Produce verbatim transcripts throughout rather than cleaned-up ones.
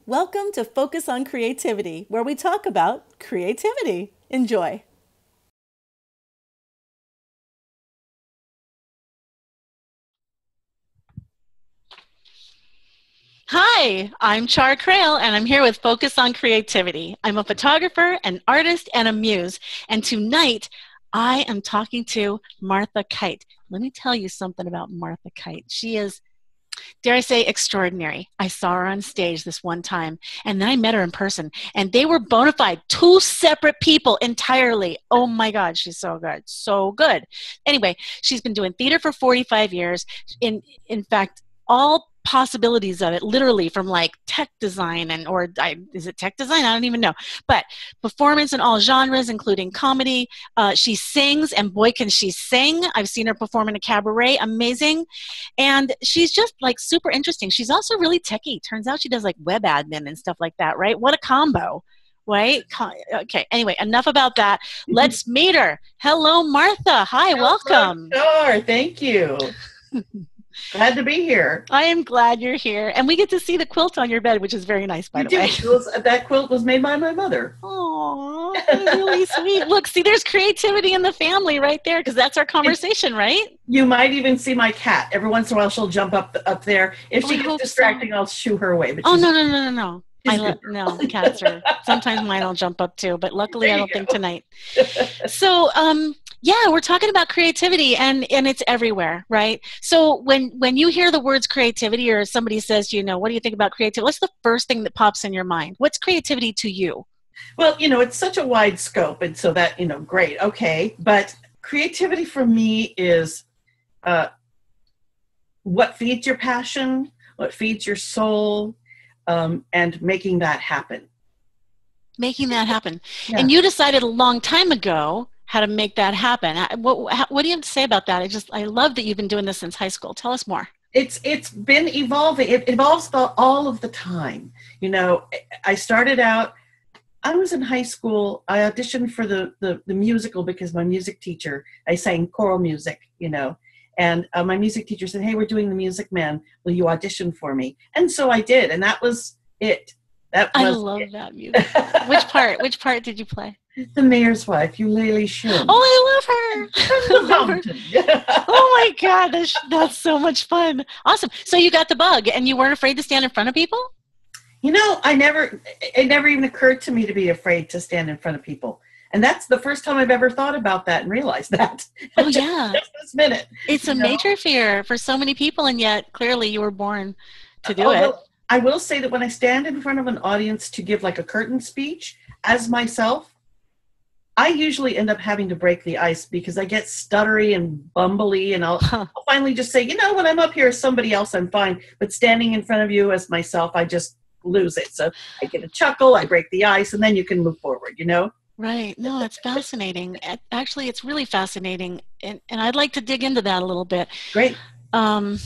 Welcome to Focus on Creativity, where we talk about creativity. Enjoy. Hi, I'm Charr Crail, and I'm here with Focus on Creativity. I'm a photographer, an artist, and a muse. And tonight, I am talking to Martha Kight. Let me tell you something about Martha Kight. She is, dare I say, extraordinary. I saw her on stage this one time, and then I met her in person, and they were bona fide, two separate people entirely. Oh my God, she's so good, so good. Anyway, she's been doing theater for forty-five years. In, in fact, all possibilities of it, literally from like tech design and or I, is it tech design? I don't even know. But performance in all genres, including comedy. Uh, she sings, and boy, can she sing. I've seen her perform in a cabaret. Amazing. And she's just like super interesting. She's also really techie. Turns out she does like web admin and stuff like that, right? What a combo. Right? Okay. Anyway, enough about that. Let's meet her. Hello, Martha. Hi, Hello, welcome. Sure. Thank you. Glad to be here. I am glad you're here. And we get to see the quilt on your bed, which is very nice, by You the do. way. It was, that quilt was made by my mother. Aw, that's really sweet. Look, see, there's creativity in the family right there, because that's our conversation, right? You might even see my cat. Every once in a while, she'll jump up up there. If Oh, she I gets hope distracting, so. I'll shoo her away. But Oh, she's, no, no, no, no, no. she's I a let, good no, cats are, sometimes mine will jump up too, but luckily There I you don't think go. tonight. So, um, yeah, we're talking about creativity, and, and it's everywhere, right? So when, when you hear the words creativity, or somebody says, you know, what do you think about creativity? What's the first thing that pops in your mind? What's creativity to you? Well, you know, it's such a wide scope, and so that, you know, great, okay. But creativity for me is uh, what feeds your passion, what feeds your soul, um, and making that happen. Making that happen. Yeah. And you decided a long time ago how to make that happen. What, how, what do you have to say about that? I just, I love that you've been doing this since high school. Tell us more. It's it's been evolving. It evolves the, all of the time. You know, I started out, I was in high school. I auditioned for the, the, the musical because my music teacher, I sang choral music, you know, and uh, my music teacher said, hey, we're doing The Music Man. Will you audition for me? And so I did. And that was it. That I was love it. that music. Which part? Which part did you play? The Mayor's Wife, Eulalie Shim. Oh, I love her. And the Fountain. Oh my God, that's, that's so much fun. Awesome. So you got the bug, and you weren't afraid to stand in front of people? You know, I never, it never even occurred to me to be afraid to stand in front of people. And that's the first time I've ever thought about that and realized that. Oh just, yeah. just this minute. It's a You know? major fear for so many people, and yet clearly you were born to do it. Although I will say that when I stand in front of an audience to give like a curtain speech as myself, I usually end up having to break the ice because I get stuttery and bumbly, and I'll, Huh. I'll finally just say, you know, when I'm up here as somebody else, I'm fine. But standing in front of you as myself, I just lose it. So I get a chuckle, I break the ice, and then you can move forward, you know? Right. No, it's fascinating. A- Actually, it's really fascinating. And, and I'd like to dig into that a little bit. Great. Um,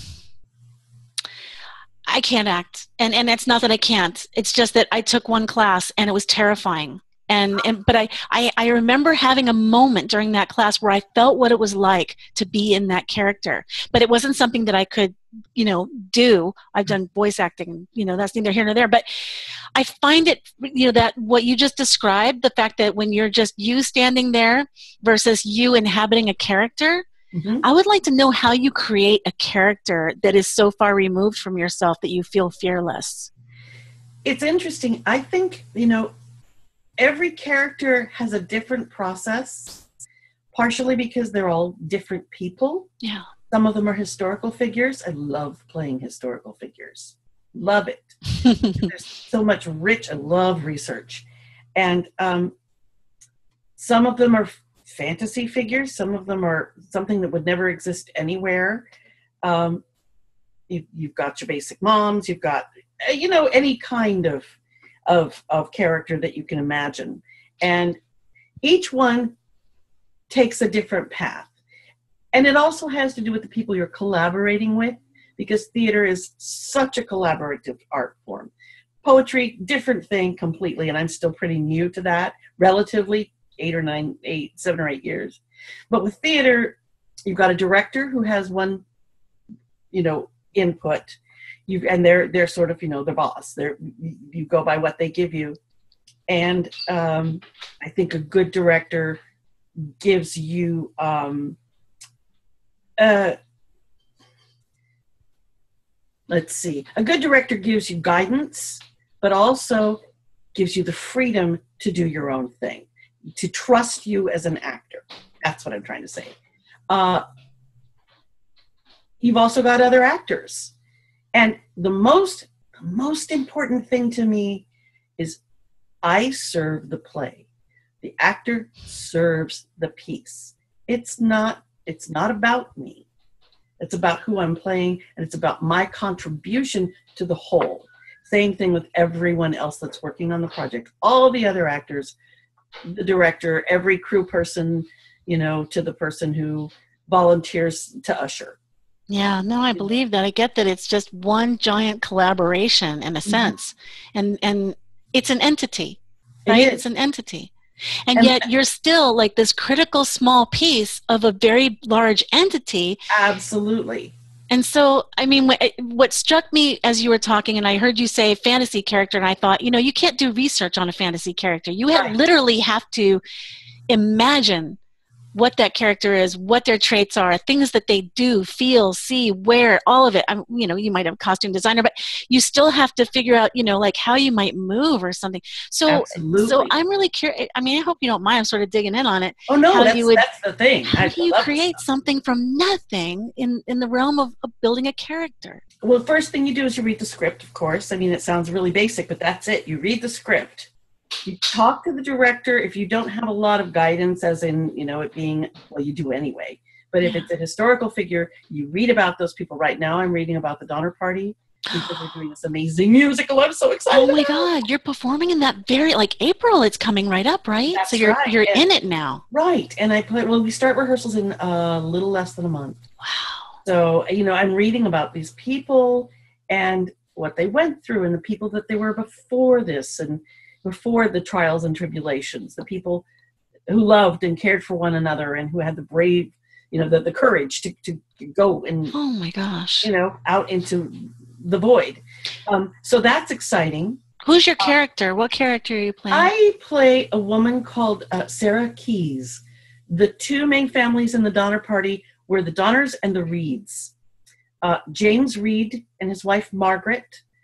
I can't act. And, and it's not that I can't. It's just that I took one class and it was terrifying. And, and but I, I, I remember having a moment during that class where I felt what it was like to be in that character. But it wasn't something that I could, you know, do. I've done voice acting, you know, that's neither here nor there. But I find it, you know, that what you just described, the fact that when you're just you standing there versus you inhabiting a character, Mm-hmm. I would like to know how you create a character that is so far removed from yourself that you feel fearless. It's interesting. I think, you know, every character has a different process, partially because they're all different people. Yeah. Some of them are historical figures. I love playing historical figures. Love it. There's so much rich, I love research. And um, some of them are fantasy figures. Some of them are something that would never exist anywhere. Um, you, you've got your basic moms. You've got, you know, any kind of, of, of character that you can imagine. And each one takes a different path. And it also has to do with the people you're collaborating with, because theater is such a collaborative art form. Poetry, different thing completely, and I'm still pretty new to that, relatively, eight or nine, eight, seven or eight years. But with theater, you've got a director who has one, you know, input. you and they're they're sort of, you know, the boss. They're you go by what they give you, and um, I think a good director gives you um, uh, let's see, a good director gives you guidance, but also gives you the freedom to do your own thing, to trust you as an actor. That's what I'm trying to say. Uh, you've also got other actors. And the most, the most important thing to me is I serve the play. The actor serves the piece. It's not, it's not about me. It's about who I'm playing, and it's about my contribution to the whole. Same thing with everyone else that's working on the project. All the other actors, the director, every crew person, you know, to the person who volunteers to usher. Yeah, no, I believe that. I get that it's just one giant collaboration in a sense. Mm-hmm. And and it's an entity, right? It it's an entity. And, and yet you're still like this critical small piece of a very large entity. Absolutely. And so, I mean, what, what struck me as you were talking, and I heard you say fantasy character, and I thought, you know, you can't do research on a fantasy character. You have, right. literally have to imagine what that character is, what their traits are, things that they do, feel, see, wear, all of it. I'm, you know, you might have a costume designer, but you still have to figure out, you know, like how you might move or something. So, Absolutely. so I'm really curious. I mean, I hope you don't mind. I'm sort of digging in on it. Oh no, that's, would, that's the thing. How do you create something from nothing in, in the realm of, of building a character? Well, first thing you do is you read the script, of course. I mean, it sounds really basic, but that's it. You read the script. You talk to the director. If you don't have a lot of guidance, as in, you know, it being, well, you do anyway. But if yeah. it's a historical figure, you read about those people. Right now, I'm reading about the Donner Party because they're doing this amazing musical. I'm so excited. Oh my God, you're performing in that very, like April, it's coming right up, right? That's so you're right. you're and, in it now. Right. And I play, well, we start rehearsals in a little less than a month. Wow. So, you know, I'm reading about these people and what they went through and the people that they were before this and before the trials and tribulations, the people who loved and cared for one another and who had the brave, you know, the, the courage to, to go and, oh my gosh, you know, out into the void. Um, so that's exciting. Who's your character? Um, what character are you playing? I play a woman called uh, Sarah Keyes. The two main families in the Donner Party were the Donners and the Reeds. Uh, James Reed and his wife, Margaret,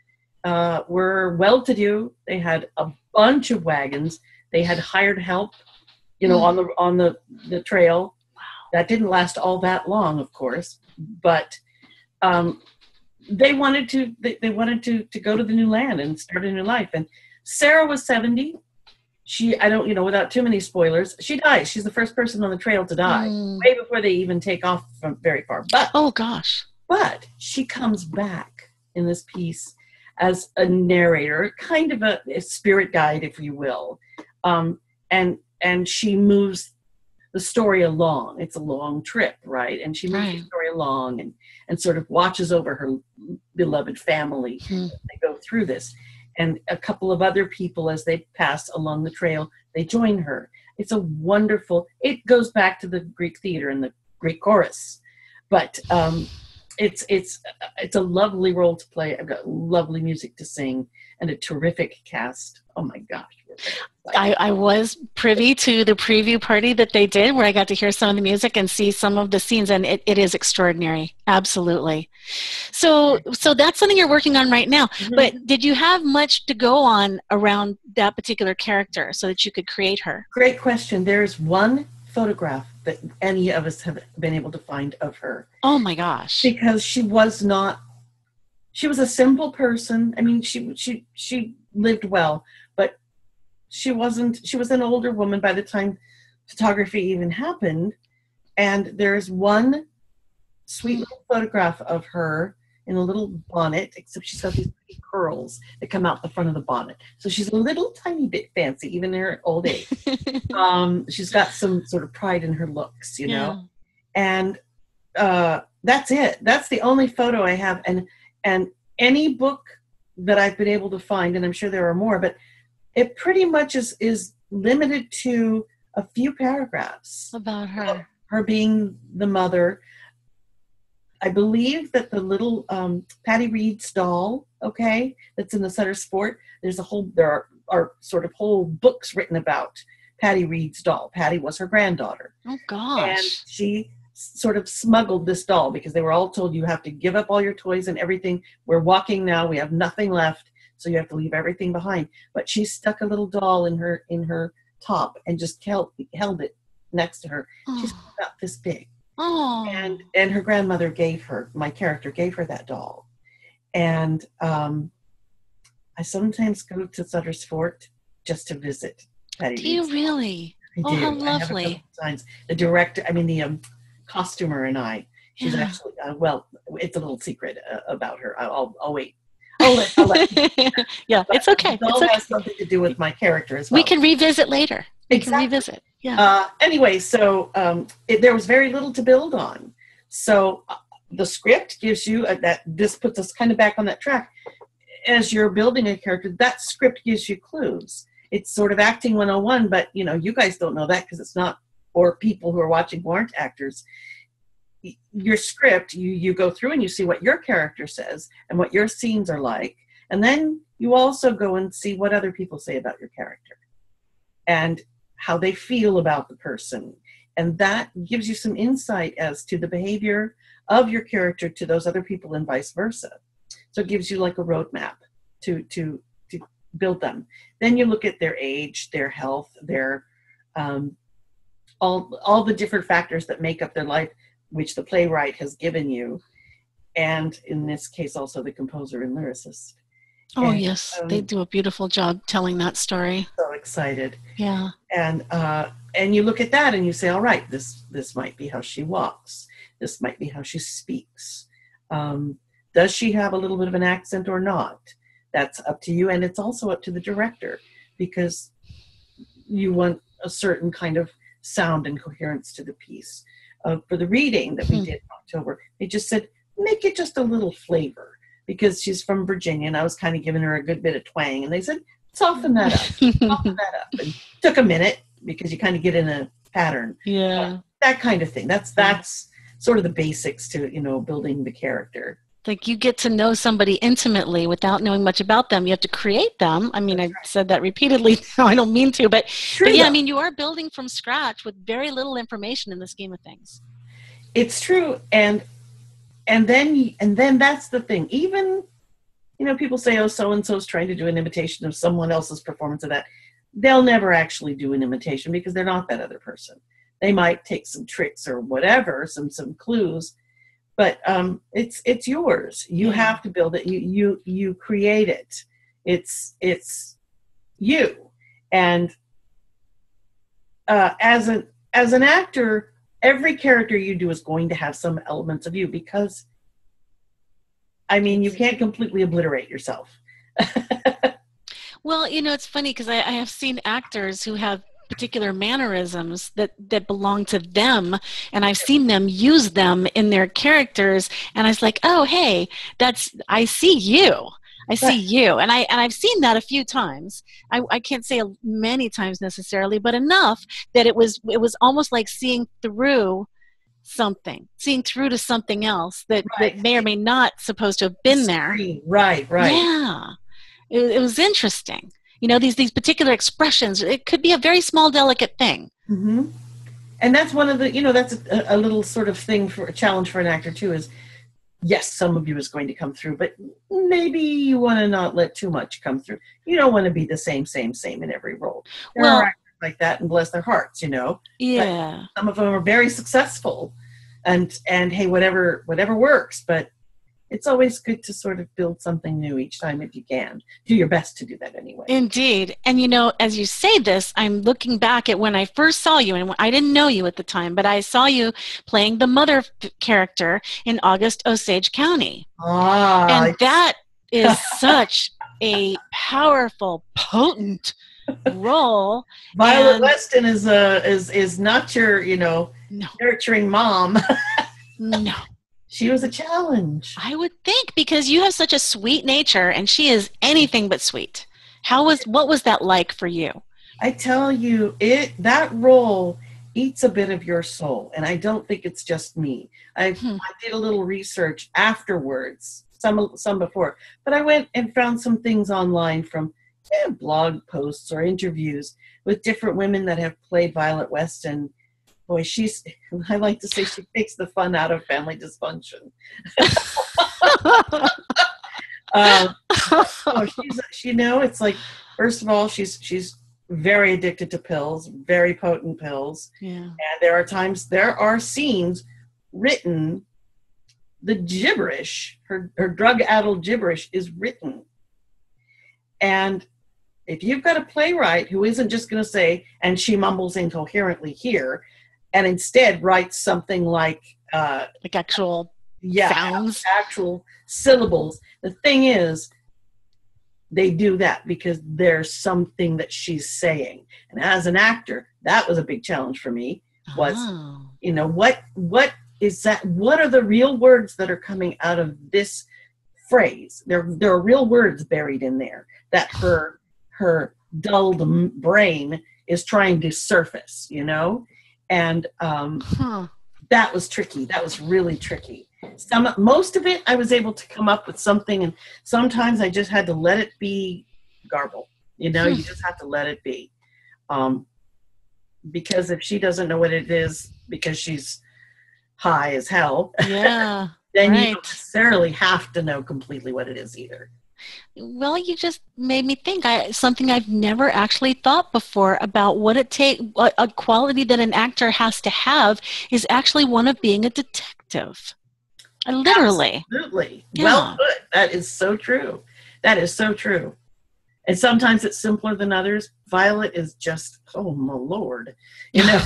uh, were well-to-do. They had a bunch of wagons. They had hired help, you know, mm. on the on the, the trail. Wow. That didn't last all that long, of course, but um, they wanted to they, they wanted to to go to the new land and start a new life. And Sarah was seventy. She, I don't, you know, without too many spoilers, she dies. She's the first person on the trail to die, mm. way before they even take off from very far. But oh gosh, but she comes back in this piece as a narrator, kind of a, a spirit guide, if you will. Um, and and she moves the story along. It's a long trip, right? And she moves right. the story along and, and sort of watches over her beloved family mm. as they go through this. And a couple of other people, as they pass along the trail, they join her. It's a wonderful, it goes back to the Greek theater and the Greek chorus. But um, It's it's it's a lovely role to play. I've got lovely music to sing and a terrific cast. Oh my gosh. I, I was privy to the preview party that they did where I got to hear some of the music and see some of the scenes, and it, it is extraordinary. Absolutely. So so that's something you're working on right now. Mm-hmm. But did you have much to go on around that particular character so that you could create her? Great question. There's one photograph that any of us have been able to find of her. Oh my gosh. Because she was not, she was a simple person. I mean, she she she lived well, but she wasn't, she was an older woman by the time photography even happened. And there's one sweet little photograph of her in a little bonnet, except she's got these pretty curls that come out the front of the bonnet. So she's a little tiny bit fancy, even in her old age. um, she's got some sort of pride in her looks, you know? Yeah. And uh, that's it. That's the only photo I have. And and any book that I've been able to find, and I'm sure there are more, but it pretty much is, is limited to a few paragraphs. About her. Her being the mother. I believe that the little um, Patty Reed's doll, okay, that's in the Sutter's Fort, there's a whole, there are, are sort of whole books written about Patty Reed's doll. Patty was her granddaughter. Oh, gosh. And she sort of smuggled this doll because they were all told you have to give up all your toys and everything. We're walking now. We have nothing left. So you have to leave everything behind. But she stuck a little doll in her in her top and just held, held it next to her. Oh. She's about this big. Oh. And and her grandmother gave her, my character gave her that doll. And um, I sometimes go to Sutter's Fort just to visit Patty. Do you really? I oh, do. how I have a lovely. couple times. The director, I mean the um, costumer and I, she's Yeah. actually, uh, well, it's a little secret uh, about her. I'll, I'll, I'll wait. I'll let, I'll let yeah, but it's okay. The doll it's okay. has something to do with my character as well. We can revisit later. We Exactly. can revisit. Yeah. Uh, anyway, so um, it, there was very little to build on. So uh, the script gives you a, that. This puts us kind of back on that track. As you're building a character, that script gives you clues. It's sort of acting one oh one, but you know, you guys don't know that because it's not, or people who are watching who aren't actors. Your script, you you go through and you see what your character says and what your scenes are like, and then you also go and see what other people say about your character and how they feel about the person. And that gives you some insight as to the behavior of your character to those other people and vice versa. So it gives you like a roadmap to, to, to build them. Then you look at their age, their health, their, um, all, all the different factors that make up their life, which the playwright has given you. And in this case, also the composer and lyricist. Oh, and, yes. um, They do a beautiful job telling that story. So excited. Yeah. And uh, and you look at that and you say, all right, this this might be how she walks. This might be how she speaks. Um, does she have a little bit of an accent or not? That's up to you. And it's also up to the director because you want a certain kind of sound and coherence to the piece. Uh, for the reading that we hmm. did in October, they just said, make it just a little flavor. Because she's from Virginia, and I was kind of giving her a good bit of twang. And they said, soften that up, soften that up. And it took a minute because you kind of get in a pattern. Yeah. Uh, that kind of thing. That's that's sort of the basics to, you know, building the character. Like you get to know somebody intimately without knowing much about them. You have to create them. I mean, I've right. said that repeatedly now. I don't mean to, but, True, but yeah, though. I mean, you are building from scratch with very little information in the scheme of things. It's true. And And then, and then that's the thing. Even, you know, people say, oh, so-and-so's trying to do an imitation of someone else's performance of that. They'll never actually do an imitation because they're not that other person. They might take some tricks or whatever, some some clues, but um, it's it's yours. You yeah. have to build it. You you you create it. It's it's you. And uh, as an as an actor, every character you do is going to have some elements of you because, I mean, you can't completely obliterate yourself. Well, you know, it's funny because I, I have seen actors who have particular mannerisms that, that belong to them, and I've seen them use them in their characters, and I was like, oh, hey, that's, I see you. I see you. And, I, and I've seen that a few times. I, I can't say many times necessarily, but enough that it was it was almost like seeing through something, seeing through to something else that, right. that may or may not supposed to have been there. Right, right. Yeah. It, it was interesting. You know, these, these particular expressions, it could be a very small, delicate thing. Mm-hmm. And that's one of the, you know, that's a, a little sort of thing for a challenge for an actor too is, yes, some of you is going to come through, but maybe you want to not let too much come through. You don't want to be the same, same, same in every role. There well, are actors like that, and bless their hearts, you know. Yeah. But some of them are very successful, and and hey, whatever whatever works. But it's always good to sort of build something new each time if you can. Do your best to do that anyway. Indeed. And you know, as you say this, I'm looking back at when I first saw you, and I didn't know you at the time, but I saw you playing the mother character in August Osage County. Ah, and that is such a powerful, potent role. Violet and, Weston is uh, is is not your, you know, no. nurturing mom. No. She was a challenge. I would think, because you have such a sweet nature, and she is anything but sweet. How was what was that like for you? I tell you, it that role eats a bit of your soul. And I don't think it's just me. I, hmm. I did a little research afterwards, some some before, but I went and found some things online from eh, blog posts or interviews with different women that have played Violet West. And boy, she's, I like to say she takes the fun out of family dysfunction. um, oh, she's, she, you know, it's like, first of all, she's she's very addicted to pills, very potent pills. Yeah. And there are times, there are scenes written, the gibberish, her, her drug-addled gibberish is written. And if you've got a playwright who isn't just going to say, and she mumbles incoherently here, and instead writes something like... Uh, like actual yeah, sounds? Actual syllables. The thing is, they do that because there's something that she's saying. And as an actor, that was a big challenge for me, was, oh. you know, what what is that? What are the real words that are coming out of this phrase? There, there are real words buried in there that her her dulled brain is trying to surface, you know? And um, huh. that was tricky. That was really tricky. Some, most of it, I was able to come up with something, and sometimes I just had to let it be garble. You know, you just have to let it be. Um, because if she doesn't know what it is because she's high as hell, yeah, then right. you don't necessarily have to know completely what it is either. Well, you just made me think I, something I've never actually thought before about what it take. A, a quality that an actor has to have is actually one of being a detective. Literally. Absolutely. Yeah. Well put. That is so true. That is so true. And sometimes it's simpler than others. Violet is just, oh my Lord. You know,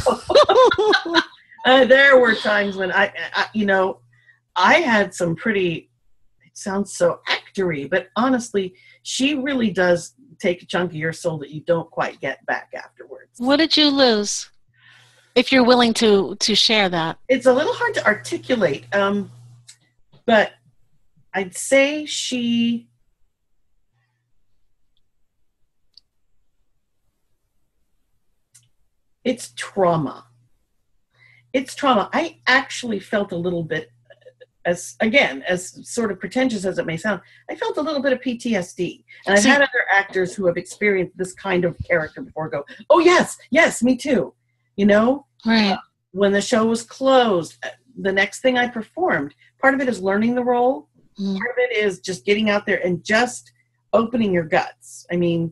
uh, there were times when I, I, you know, I had some pretty, it sounds so actory, but honestly, she really does take a chunk of your soul that you don't quite get back afterwards. What did you lose? If you're willing to, to share that. It's a little hard to articulate. Um, But I'd say she, it's trauma. It's trauma. I actually felt a little bit, as again, as sort of pretentious as it may sound, I felt a little bit of P T S D. And I've had other actors who have experienced this kind of character before go, oh, yes, yes, me too. You know? Right. Uh, when the show was closed, the next thing I performed, part of it is learning the role. Mm. Part of it is just getting out there and just opening your guts. I mean,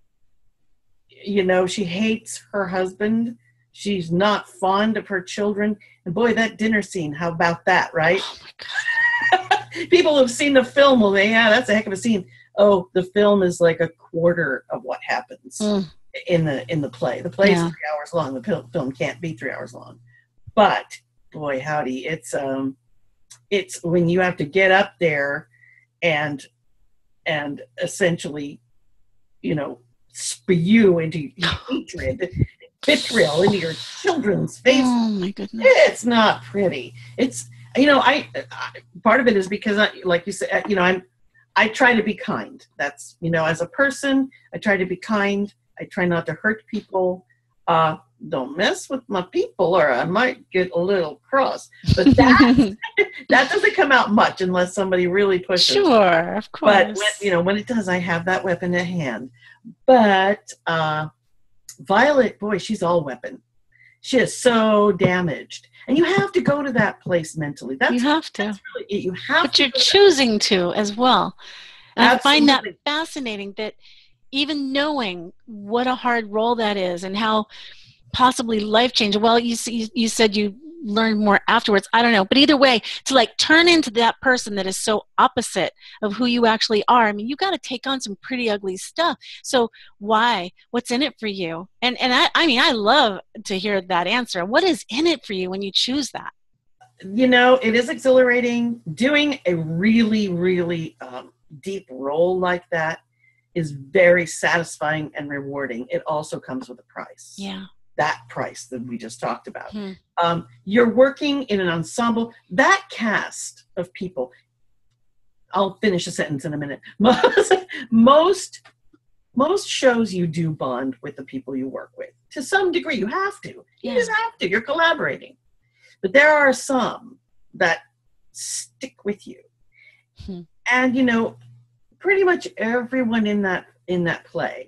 you know, she hates her husband. She's not fond of her children. And boy, that dinner scene, how about that, right? Oh my God. People who've seen the film will say, yeah, that's a heck of a scene. Oh, the film is like a quarter of what happens mm. in the in the play. The play is yeah. three hours long. The film can't be three hours long. But boy, howdy, it's um, it's when you have to get up there and and essentially, you know, spew into hatred, vitriol into your children's faces. Oh my goodness! It's not pretty. It's you know, I, I part of it is because, I, like you said, you know, I'm I try to be kind. That's you know, as a person, I try to be kind. I try not to hurt people. Uh, don't mess with my people or I might get a little cross. But that that doesn't come out much unless somebody really pushes. Sure, of course. But when, you know, when it does, I have that weapon at hand. But uh, Violet, boy, she's all weapon. She is so damaged. And you have to go to that place mentally. That's, you have to. That's really it. You have but to you're choosing to as well. And I find that Absolutely. fascinating that even knowing what a hard role that is and how possibly life-changing. Well, you, you you said you learned more afterwards. I don't know. But either way, to like turn into that person that is so opposite of who you actually are. I mean, you got to take on some pretty ugly stuff. So why? What's in it for you? And and I, I mean, I love to hear that answer. What is in it for you when you choose that? You know, it is exhilarating. Doing a really, really um, deep role like that is very satisfying and rewarding. It also comes with a price. Yeah. That price that we just talked about. Hmm. Um, you're working in an ensemble. That cast of people, I'll finish a sentence in a minute. Most, most most shows you do bond with the people you work with. To some degree, you have to. You Yeah. just have to. You're collaborating. But there are some that stick with you. Hmm. And, you know, pretty much everyone in that in that play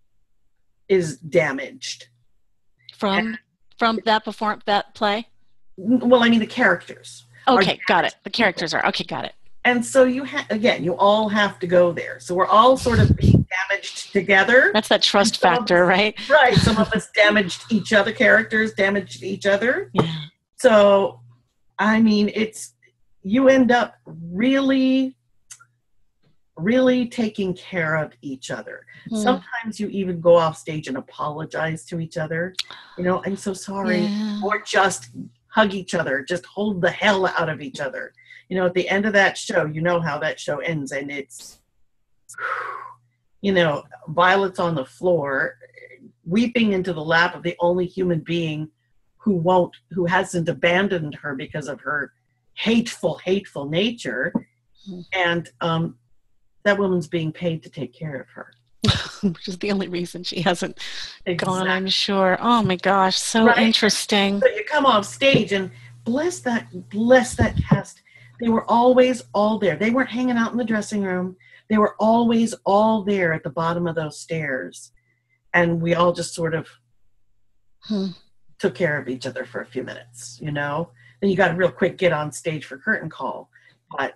is damaged. From And, from that perform that play? well, I mean, the characters. Okay, got it. The characters are, okay, got it. And so you have, again, you all have to go there. So we're all sort of being damaged together. That's that trust factor, us, right? Right. Some of us damaged each other, characters damaged each other. Yeah. So, I mean, it's, you end up really, really taking care of each other. Hmm. Sometimes you even go off stage and apologize to each other. You know, I'm so sorry. Yeah. Or just hug each other, just hold the hell out of each other. You know, at the end of that show, you know how that show ends, and it's, you know, Violet's on the floor, weeping into the lap of the only human being who won't, who hasn't abandoned her because of her hateful, hateful nature. And um, that woman's being paid to take care of her. Which is the only reason she hasn't exactly. gone, I'm sure. Oh my gosh, so right? Interesting. So you come off stage and bless that, bless that cast. They were always all there. They weren't hanging out in the dressing room. They were always all there at the bottom of those stairs. And we all just sort of hmm. took care of each other for a few minutes, you know? Then you got to real quick get on stage for curtain call. But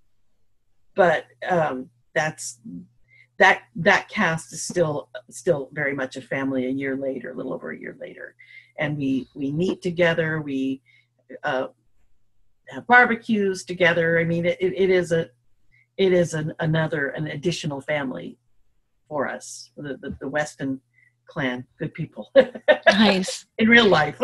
but um, that's that that cast is still still very much a family a year later, a little over a year later. And we we meet together, we uh, have barbecues together. I mean, it, it is a it is an, another an additional family for us. The the, the Weston clan, good people. Nice. In real life.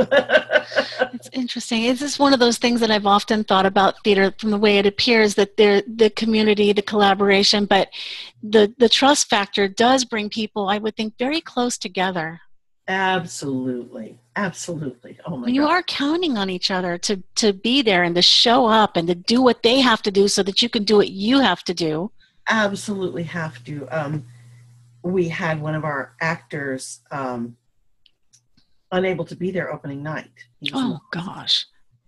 It's interesting. It's just one of those things that I've often thought about theater from the way it appears that they're the community, the collaboration, but the the trust factor does bring people, I would think, very close together. Absolutely. Absolutely. Oh my God. You are counting on each other to, to be there and to show up and to do what they have to do so that you can do what you have to do. Absolutely have to. Um, we had one of our actors um, unable to be there opening night. Oh, gosh.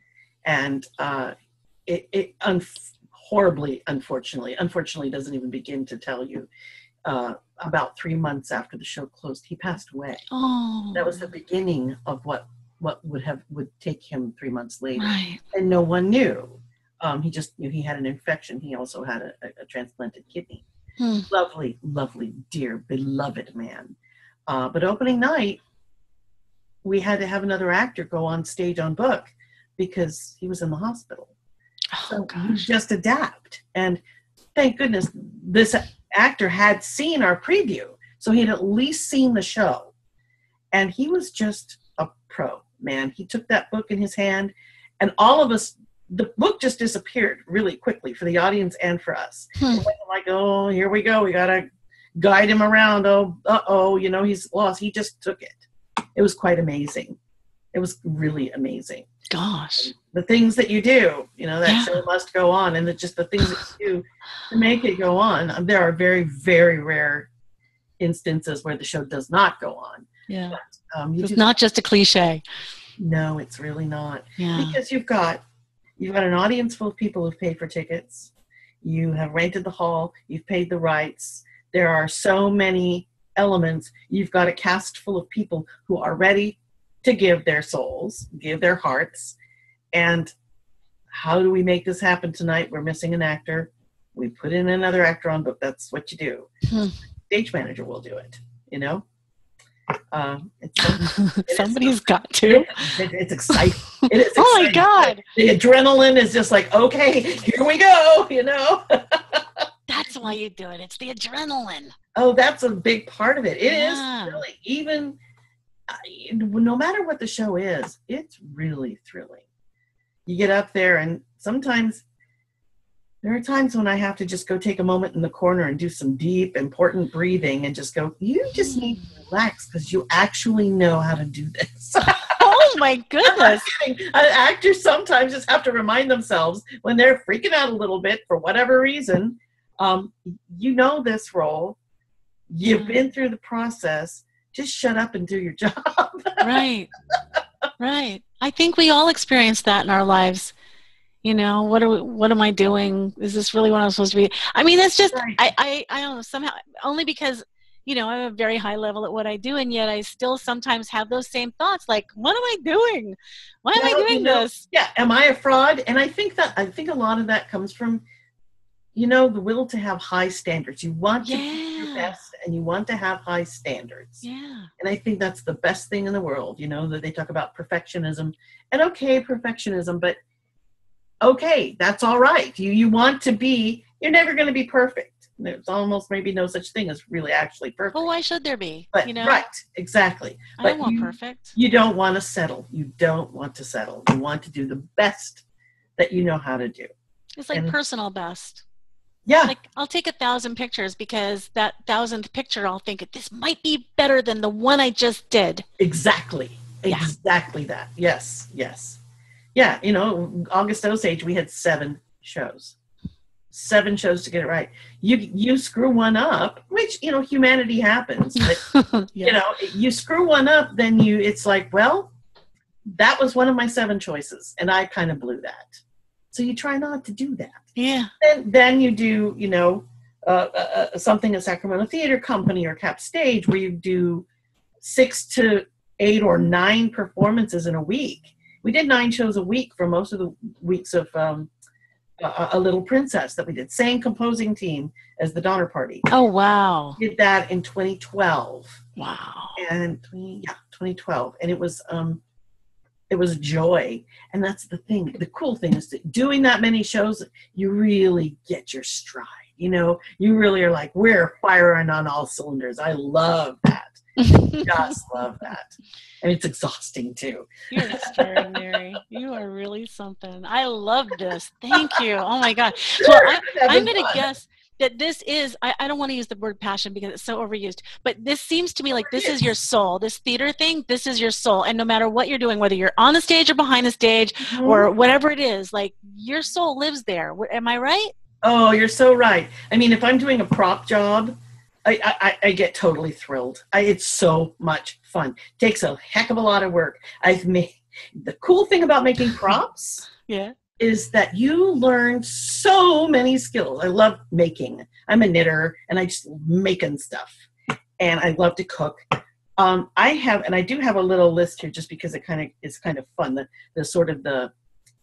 And uh, it, it un- horribly, unfortunately, unfortunately doesn't even begin to tell you, uh, about three months after the show closed, he passed away. Oh. That was the beginning of what, what would have would take him three months later. Right. And no one knew. Um, he just knew he had an infection. He also had a, a, a transplanted kidney. Hmm. Lovely, lovely, dear, beloved man. Uh, but opening night, we had to have another actor go on stage on book because he was in the hospital. Oh, so gosh. you just adapt. And thank goodness this actor had seen our preview, so he had at least seen the show. And he was just a pro, man. He took that book in his hand, and all of us, the book just disappeared really quickly for the audience and for us. Hmm. Like, oh, here we go. We got to guide him around. Oh, uh-oh, you know, he's lost. He just took it. It was quite amazing. It was really amazing. Gosh. And the things that you do, you know, that yeah. show must go on. And the, just the things that you do to make it go on. There are very, very rare instances where the show does not go on. Yeah. But, um, you it's just, not just a cliche. No, it's really not. Yeah. Because you've got, you've got an audience full of people who've paid for tickets. You have rented the hall. You've paid the rights. There are so many elements. You've got a cast full of people who are ready to give their souls, give their hearts. And how do we make this happen tonight? We're missing an actor. We put in another actor on book. That's what you do. Hmm. Stage manager will do it, you know? Uh, it's, it Somebody's is, got to. It, it, it's exciting. It is exciting. Oh my God. The adrenaline is just like, okay, here we go, you know? That's why you do it. It's the adrenaline. Oh, that's a big part of it. It yeah. is really, even, uh, no matter what the show is, it's really thrilling. You get up there and sometimes, there are times when I have to just go take a moment in the corner and do some deep, important breathing and just go, you just need to relax because you actually know how to do this. Oh my goodness. Actors sometimes just have to remind themselves when they're freaking out a little bit for whatever reason, um, you know this role. You've Yeah. been through the process. Just shut up and do your job. Right. Right. I think we all experience that in our lives. You know, what are we, what am I doing? Is this really what I'm supposed to be? I mean, it's just, Right. I, I, I don't know, somehow, only because, you know, I'm a very high level at what I do, and yet I still sometimes have those same thoughts, like, what am I doing? Why am I Well, doing you know, this? yeah, am I a fraud? And I think that, I think a lot of that comes from, you know, the will to have high standards. You want to be your Yeah. best, and you want to have high standards. Yeah. And I think that's the best thing in the world, you know, that they talk about perfectionism. And okay, perfectionism, but okay, that's all right. You you want to be, you're never going to be perfect. There's almost maybe no such thing as really actually perfect. Well, why should there be? But You know, right, exactly. I But don't want you, perfect. you don't want to settle. You don't want to settle. You want to do the best that you know how to do. It's like And personal best. yeah, Like, I'll take a thousand pictures because that thousandth picture, I'll think this might be better than the one I just did. exactly. Yeah. Exactly that. Yes, yes. Yeah, you know, August Osage, we had seven shows. Seven shows to get it right. You you screw one up, which, you know, humanity happens. But, Yeah. you know, you screw one up, then you, it's like, well, that was one of my seven choices, and I kind of blew that. So you try not to do that. Yeah. And then you do, you know, uh, uh, something at Sacramento Theater Company or Cap Stage where you do six to eight or nine performances in a week. We did nine shows a week for most of the weeks of um, a, a Little Princess that we did. Same composing team as the Donner Party. Oh, wow. Did that in twenty twelve. Wow. And yeah, twenty twelve. And it was um, it was joy. And that's the thing. The cool thing is that doing that many shows, you really get your stride. You know, you really are like, we're firing on all cylinders. I love that. Just love that. And it's exhausting too. You're extraordinary. You are really something. I love this. Thank you. Oh my God. Sure, Well, I, I'm I'm going to fun. guess that this is, I, I don't want to use the word passion because it's so overused, but this seems to me like this It is is. your soul. This theater thing, this is your soul. And no matter what you're doing, whether you're on the stage or behind the stage Mhm. or whatever it is, like your soul lives there. Am I right? Oh, you're so right. I mean, if I'm doing a prop job, I, I, I get totally thrilled. I, it's so much fun. Takes a heck of a lot of work. I've made the cool thing about making props Yeah. is that you learn so many skills. I love making. I'm a knitter and I just making stuff. And I love to cook. Um, I have, and I do have a little list here just because it kind of is kind of fun. The, the sort of the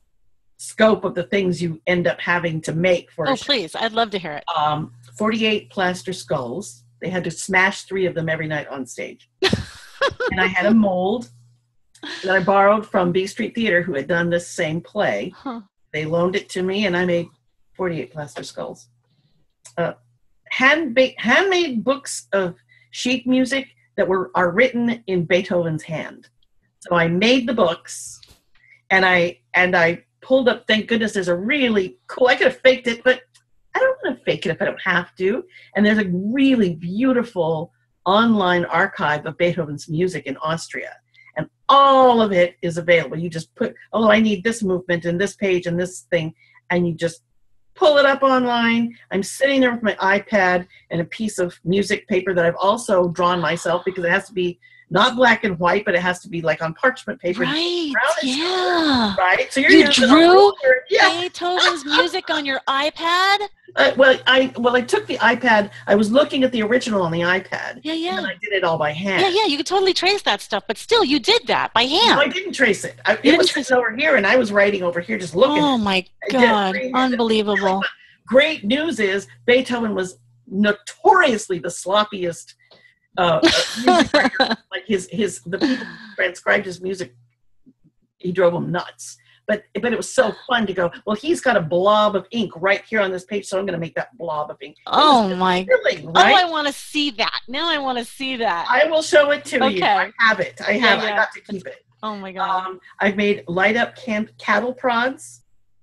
scope of the things you end up having to make for Oh, a show. please. I'd love to hear it. Um, forty-eight plaster skulls. They had to smash three of them every night on stage. And I had a mold that I borrowed from B Street Theater, who had done this same play. Huh. They loaned it to me, and I made forty-eight plaster skulls. Uh, hand ba- handmade books of sheet music that were are written in Beethoven's hand. So I made the books, and I and I pulled up. Thank goodness, there's a really cool. I could have faked it, but I don't want to fake it if I don't have to. And there's a really beautiful online archive of Beethoven's music in Austria. And all of it is available. You just put, oh, I need this movement and this page and this thing. And you just pull it up online. I'm sitting there with my iPad and a piece of music paper that I've also drawn myself because it has to be not black and white, but it has to be like on parchment paper. Right. Brownish Yeah. color, right? So you're You using a drew ruler. Yeah. Beethoven's music on your iPad? Uh, well, I well I took the iPad. I was looking at the original on the iPad. Yeah, yeah. And then I did it all by hand. Yeah, yeah, you could totally trace that stuff, but still, you did that by hand. No, I didn't trace it. I, it didn't was trace sitting over here, and I was writing over here, just looking. Oh my I did it God, freehand. unbelievable. Great news is Beethoven was notoriously the sloppiest uh, music writer. Like his his the people who transcribed his music, he drove them nuts. But but it was so fun to go, well, he's got a blob of ink right here on this page, so I'm going to make that blob of ink. It Oh was my, thrilling, oh, right? I want to see that. Now I want to see that. I will show it to you. Okay. I have it. I have. Yeah, yeah. I got to keep it. Oh my God. Um, I've made light up camp cattle prods.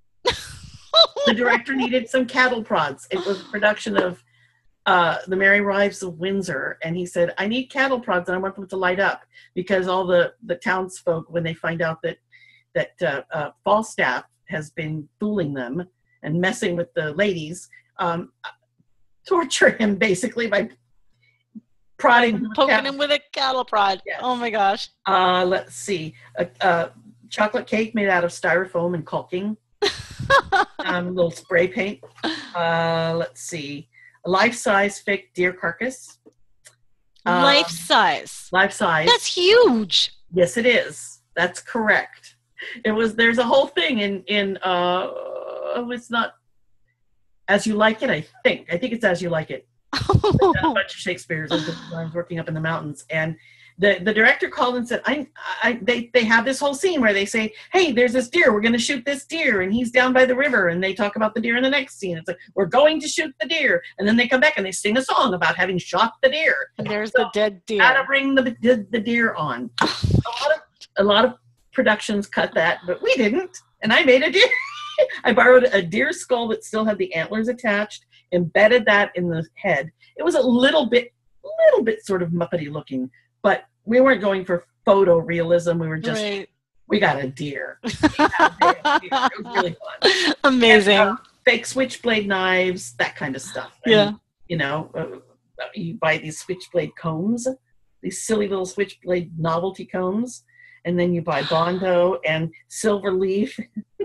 The director needed some cattle prods. It was a production of uh, The Merry Wives of Windsor, and he said, "I need cattle prods, and I want them to light up because all the the townsfolk, when they find out that that uh, uh, Falstaff has been fooling them and messing with the ladies, um, torture him basically by prodding him. Poking cattle. him with a cattle prod. Yes. Oh my gosh. Uh, let's see. A, a chocolate cake made out of styrofoam and caulking. um, a little spray paint. Uh, let's see. A life-size fake deer carcass. Um, Life size. Life size. That's huge. Yes, it is. That's correct. It was. There's a whole thing in in. Uh, oh, it's not As You Like It. I think. I think it's As You Like It. A bunch of Shakespeare's. I was working up in the mountains, and the the director called and said, "I, I, they they have this whole scene where they say, hey, there's this deer. We're going to shoot this deer, and he's down by the river." And they talk about the deer in the next scene. It's like, we're going to shoot the deer, and then they come back and they sing a song about having shot the deer. And there's so the dead deer. Got to bring the, the the deer on. a lot of a lot of productions cut that, but we didn't. And I made a deer. I borrowed a deer skull that still had the antlers attached, embedded that in the head. It was a little bit, little bit sort of Muppety looking, but we weren't going for photorealism. We were just, right. we got a deer. We got a deer. It was really fun. Amazing. And, uh, fake switchblade knives, that kind of stuff. And, yeah. you know, uh, you buy these switchblade combs, these silly little switchblade novelty combs, and then you buy Bondo and silver leaf.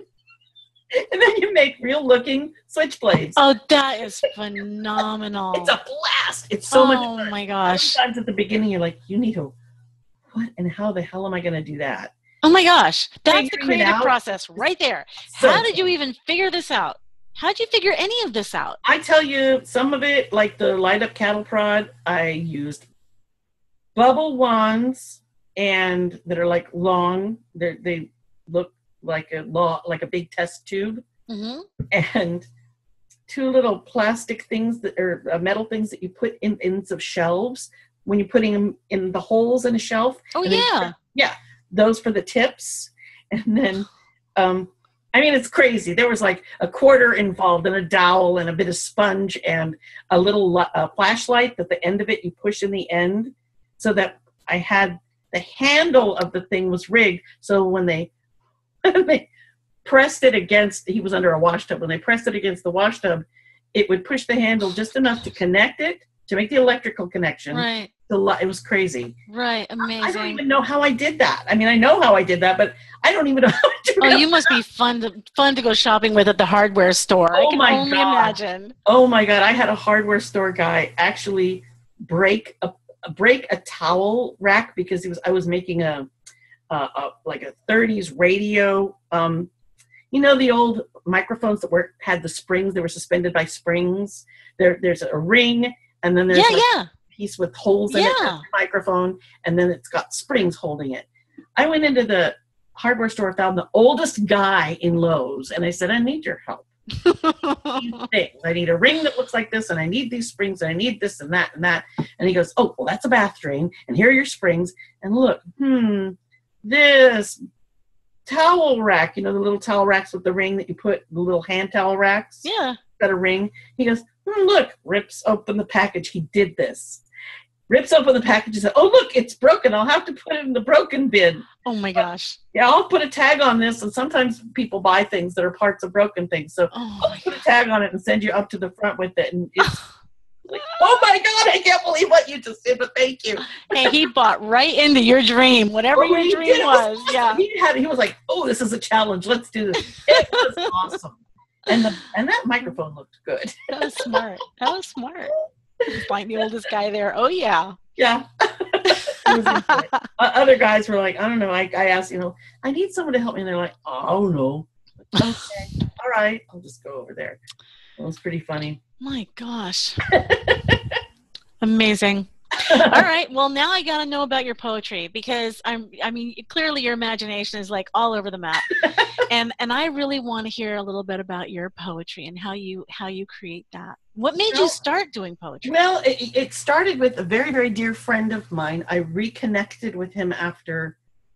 And then you make real looking switchblades. Oh, that is phenomenal. It's a blast. It's so oh, much fun. Oh my gosh. Sometimes at the beginning you're like, you need to, what and how the hell am I going to do that? Oh my gosh. That's the Figuring creative process right there. So how did you even figure this out? How did you figure any of this out? I tell you, some of it, like the light up cattle prod, I used bubble wands and that are like long. They they look like a law, like a big test tube, mm-hmm. and two little plastic things that are uh, metal things that you put in ends of shelves when you're putting them in the holes in a shelf. Oh and yeah, then, yeah, those for the tips, and then. Um, I mean, it's crazy. There was like a quarter involved and a dowel and a bit of sponge and a little uh, flashlight at the end of it. You push in the end so that I had the handle of the thing was rigged. So when they, when they pressed it against, he was under a wash tub. When they pressed it against the wash tub, it would push the handle just enough to connect it, to make the electrical connection. Right. It was crazy. Right. Amazing. I don't even know how I did that. I mean, I know how I did that, but I don't even know how to do Oh, you must be fun to fun to go shopping with at the hardware store. Oh I can my only God. imagine. Oh my God. I had a hardware store guy actually break a, break a towel rack because he was, I was making a, a, a like a thirties radio. Um, you know, the old microphones that were, had the springs, they were suspended by springs. There, there's a ring and then there's yeah, like yeah. piece with holes in yeah. it, the microphone, and then it's got springs holding it. I went into the hardware store, found the oldest guy in Lowe's, and I said, I need your help. I need things. I need a ring that looks like this, and I need these springs, and I need this and that and that. And he goes, oh, well, that's a bath drain, and here are your springs. And look, hmm, this towel rack, you know, the little towel racks with the ring that you put, the little hand towel racks. Yeah. Got a ring. He goes, hmm, look, rips open the package. He did this. Rips open the package and said, oh, look, it's broken. I'll have to put it in the broken bin. Oh, my gosh. Yeah, I'll put a tag on this. And sometimes people buy things that are parts of broken things. So Oh, I'll put a tag on it and send you up to the front with it. And it's like, oh, my God, I can't believe what you just did, but thank you. Hey, he bought right into your dream, whatever Oh, your he dream did. It was. awesome. Yeah. He, had, he was like, oh, this is a challenge. Let's do this. It was awesome. And the and that microphone looked good. That was smart. That was smart. Find the oldest guy there. Oh, yeah. Yeah. uh, other guys were like, I don't know. I, I asked, you know, I need someone to help me. And they're like, oh, no. Okay. All right. I'll just go over there. It was pretty funny. My gosh. Amazing. All right. Well, now I got to know about your poetry because I'm, I mean, clearly your imagination is like all over the map. and and I really want to hear a little bit about your poetry and how you how you create that. What made well, you start doing poetry? Well, it, it started with a very, very dear friend of mine. I reconnected with him after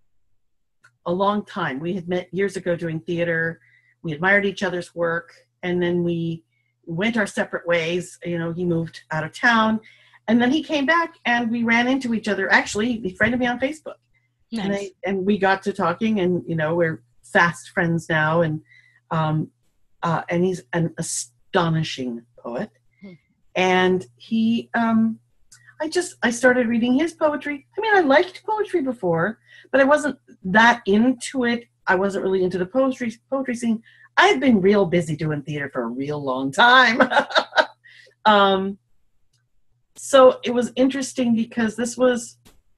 a long time. We had met years ago doing theater. We admired each other's work. And then we went our separate ways. You know, he moved out of town. And then he came back and we ran into each other. Actually, he friended me on Facebook. Nice. And, I, and we got to talking and, you know, we're fast friends now. And um, uh, and he's an astonishing poet. Hmm. And he, um, I just, I started reading his poetry. I mean, I liked poetry before, but I wasn't that into it. I wasn't really into the poetry poetry scene. I had been real busy doing theater for a real long time. um, so it was interesting because this was,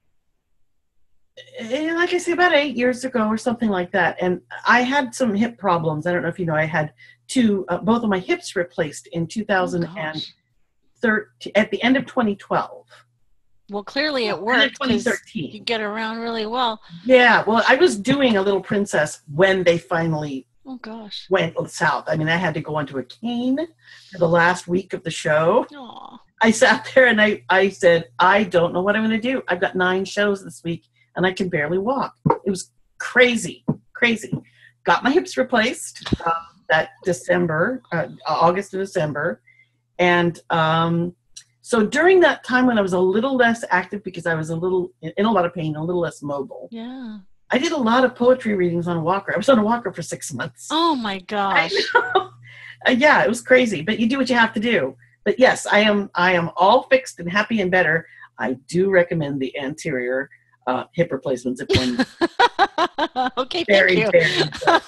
like I say, about eight years ago or something like that. And I had some hip problems. I don't know if you know, I had two, uh, both of my hips replaced in two thousand thirteen, at the end of twenty twelve. Well, clearly it worked because you get around really well. Yeah, well, I was doing A Little Princess when they finally oh gosh went south. I mean, I had to go onto a cane for the last week of the show. Aww. I sat there and I, I said, I don't know what I'm going to do. I've got nine shows this week and I can barely walk. It was crazy, crazy. Got my hips replaced uh, that December, uh, August to December. And um, so during that time when I was a little less active because I was a little in a lot of pain, a little less mobile. Yeah. I did a lot of poetry readings on a walker. I was on a walker for six months. Oh my gosh. uh, yeah, it was crazy, but you do what you have to do. But yes, I am I am all fixed and happy and better. I do recommend the anterior uh, hip replacements if one. Okay, very, thank you. Very good.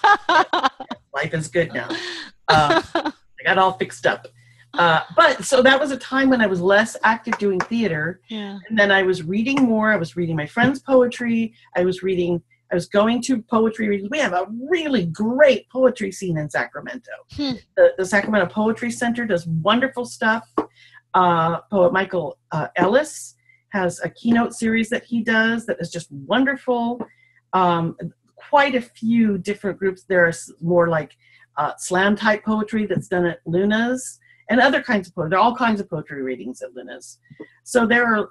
Life is good now. Uh, I got all fixed up. Uh, but so that was a time when I was less active doing theater. Yeah. And then I was reading more. I was reading my friends' poetry. I was reading, I was going to poetry readings. We have a really great poetry scene in Sacramento. Hmm. The, the Sacramento Poetry Center does wonderful stuff. Uh, poet Michael uh, Ellis has a keynote series that he does that is just wonderful. Um, quite a few different groups. There's more like uh, slam type poetry that's done at Luna's. And other kinds of poetry. There are all kinds of poetry readings at Luna's. So there are,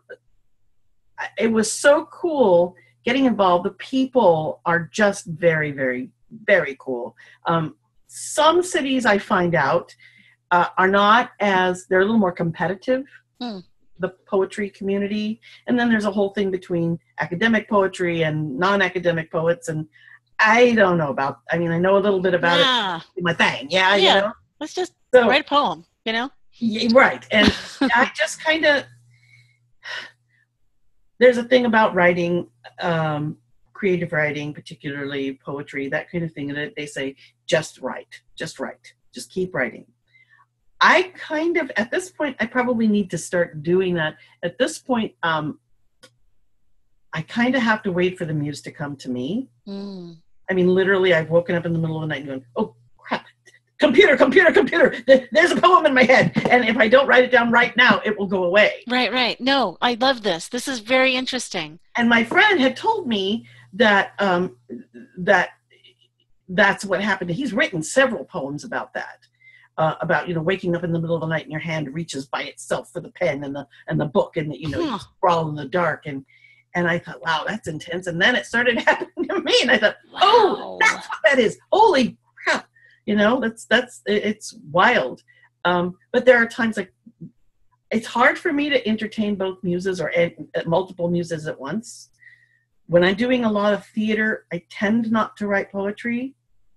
it was so cool getting involved. The people are just very, very, very cool. Um, some cities I find out uh, are not as, they're a little more competitive, mm. the poetry community. And then there's a whole thing between academic poetry and non-academic poets. And I don't know about, I mean, I know a little bit about yeah. it. My thing. Yeah, yeah. you know? Let's just so, write a poem. You know? Yeah, right. And I just kind of, there's a thing about writing, um, creative writing, particularly poetry, that kind of thing, that they say, just write, just write, just keep writing. I kind of, at this point, I probably need to start doing that. At this point, um, I kind of have to wait for the muse to come to me. Mm. I mean, literally, I've woken up in the middle of the night and going, oh, crap. Computer, computer, computer. There's a poem in my head. And if I don't write it down right now, it will go away. Right, right. No, I love this. This is very interesting. And my friend had told me that um, that that's what happened. He's written several poems about that. Uh, about, you know, waking up in the middle of the night and your hand reaches by itself for the pen and the and the book and, the, you know, huh. you sprawl in the dark. And and I thought, wow, that's intense. And then it started happening to me. And I thought, wow. oh, that's what that is. Holy crap. You know, that's, that's, it's wild. Um, but there are times like, it's hard for me to entertain both muses or ed, multiple muses at once. When I'm doing a lot of theater, I tend not to write poetry.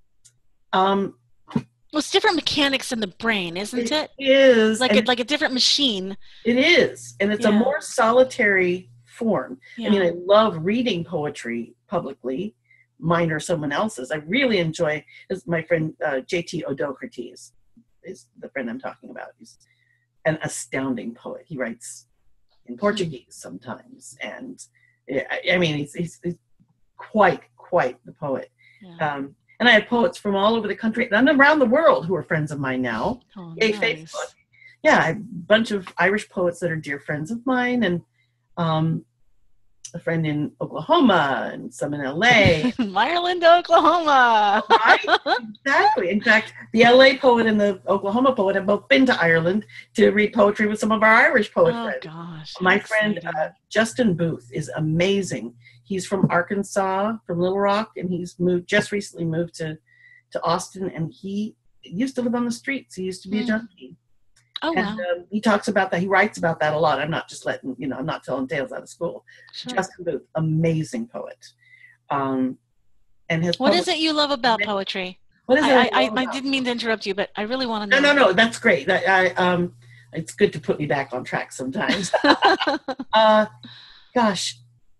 Um, well, it's different mechanics in the brain, isn't it? It is. Like, a, like a different machine. It is. And it's yeah. a more solitary form. Yeah. I mean, I love reading poetry publicly. Mine or someone else's. I really enjoy, as my friend uh, J T O'Doherty is the friend I'm talking about. He's an astounding poet. He writes in Portuguese sometimes. And I, I mean, he's, he's, he's quite, quite the poet. Yeah. Um, and I have poets from all over the country and around the world who are friends of mine now. Oh, Yay, nice. Facebook. Yeah, I have a bunch of Irish poets that are dear friends of mine. And um, a friend in Oklahoma and some in L A. Ireland, Oklahoma. Right? Exactly. In fact, the L A poet and the Oklahoma poet have both been to Ireland to read poetry with some of our Irish poet oh, friends. Gosh, My friend uh, Justin Booth is amazing. He's from Arkansas, from Little Rock, and he's moved just recently moved to, to Austin, and he used to live on the streets. He used to be mm. a junkie. Oh, and wow. um, he talks about that. He writes about that a lot. I'm not just letting, you know, I'm not telling tales out of school. Sure. Justin Booth, amazing poet. Um, and his What is it you love about poetry? What is it? I, I, I, I didn't mean to interrupt you, but I really want to know. No, no, no. That's great. I, I, um, it's good to put me back on track sometimes. uh, gosh.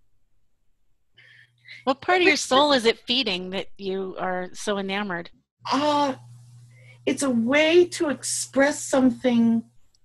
What part of your soul is it feeding that you are so enamored? Uh, it's a way to express something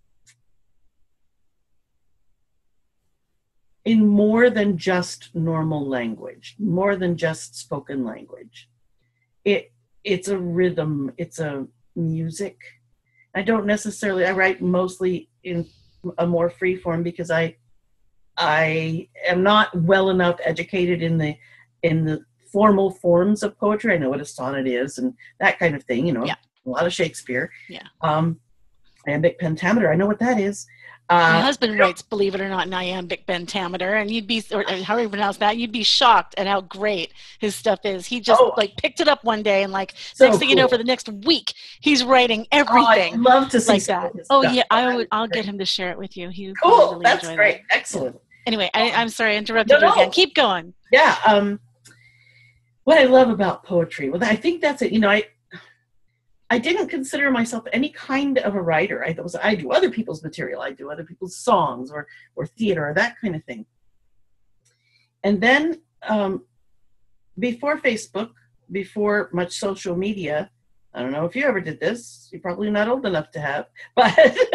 in more than just normal language, more than just spoken language. It it's a rhythm, it's a music. I don't necessarily, I write mostly in a more free form because I I am not well enough educated in the in the formal forms of poetry. I know what a sonnet is and that kind of thing, you know, yeah. a lot of Shakespeare. Yeah. Um, iambic pentameter, I know what that is. Uh, My uh, husband writes, believe it or not, an iambic pentameter, and you'd be, or how do you pronounce that? You'd be shocked at how great his stuff is. He just oh, like picked it up one day, and like so next thing cool. you know, for the next week, he's writing everything. Oh, I'd love to see like that. Oh stuff. yeah, I would. I'll get him to share it with you. He cool. Really That's enjoy great. That. Excellent. Anyway, I, I'm sorry I interrupted no, you again. no. Keep going. Yeah. Um, what I love about poetry, well, I think that's it. You know, I. I didn't consider myself any kind of a writer. I was I do other people's material. I do other people's songs or or theater or that kind of thing. And then um, before Facebook, before much social media, I don't know if you ever did this. You're probably not old enough to have, but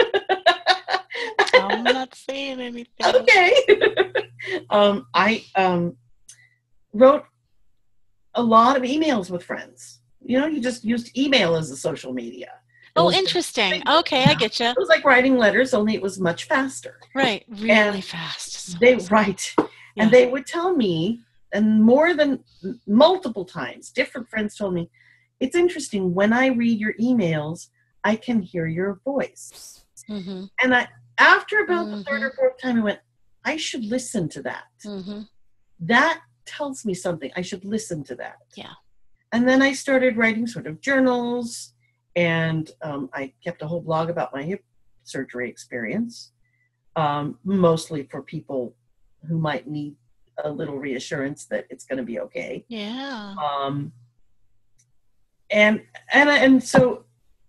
I'm not saying anything. Okay. um, I um, wrote a lot of emails with friends. You know, you just used email as a social media. It oh, interesting. Okay, I get you. It was like writing letters, only it was much faster. Right, really and fast. So they awesome. Right, yeah. And they would tell me, and more than multiple times, different friends told me, it's interesting, when I read your emails, I can hear your voice. Mm-hmm. And I, after about mm-hmm. the third or fourth time, I went, I should listen to that. Mm-hmm. That tells me something. I should listen to that. Yeah. And then I started writing sort of journals, and um, I kept a whole blog about my hip surgery experience, um, mostly for people who might need a little reassurance that it's going to be okay. Yeah. Um, and and and so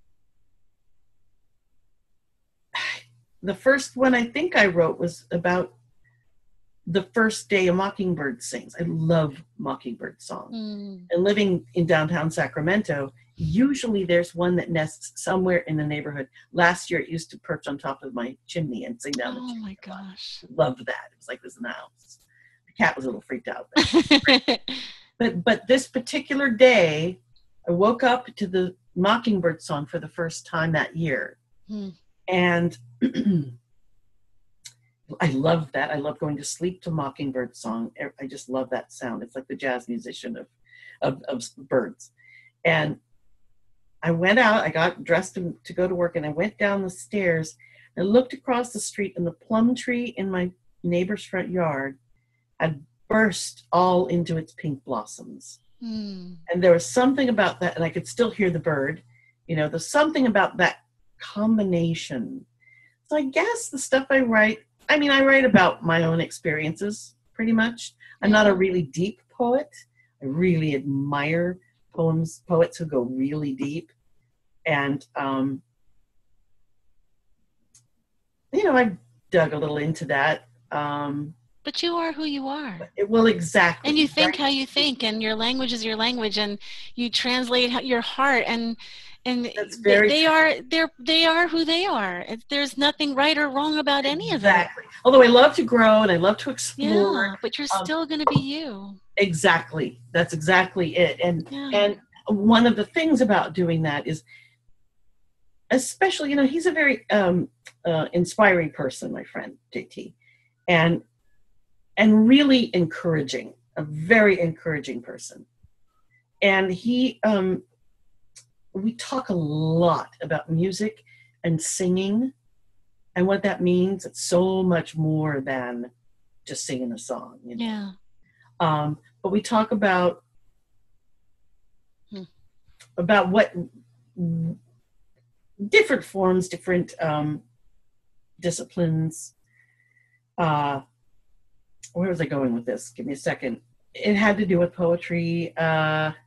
the first one I think I wrote was about the first day a mockingbird sings. I love mockingbird songs. Mm. And living in downtown Sacramento, usually there's one that nests somewhere in the neighborhood. Last year it used to perch on top of my chimney and sing down oh the chimney. Oh my gosh. Loved that. It was like it was in the house. The cat was a little freaked out. but but this particular day, I woke up to the mockingbird song for the first time that year. Mm. And I love that. I love going to sleep to mockingbird song. I just love that sound. It's like the jazz musician of, of, of birds. And I went out, I got dressed to, to go to work, and I went down the stairs. I looked across the street, and the plum tree in my neighbor's front yard had burst all into its pink blossoms. Mm. And there was something about that, and I could still hear the bird. You know, there's something about that combination. So I guess the stuff I write, I mean, I write about my own experiences, pretty much. I'm not a really deep poet. I really admire poems, poets who go really deep. And, um, you know, I've dug a little into that. Um, but you are who you are. It, well, exactly. And you think right? how you think, and your language is your language, and you translate your heart, and and That's very they, they are they're they are who they are. There's nothing right or wrong about any of it. Exactly. Although I love to grow and I love to explore. Yeah, but you're still um, going to be you. Exactly. That's exactly it. And yeah. and one of the things about doing that is, especially, you know, he's a very um, uh, inspiring person, my friend J T, and and really encouraging, a very encouraging person. And he, um, we talk a lot about music and singing and what that means. It's so much more than just singing a song. You know? Yeah. Um, but we talk about hmm. about what different forms, different um, disciplines. Uh, where was I going with this? Give me a second. It had to do with poetry. Uh,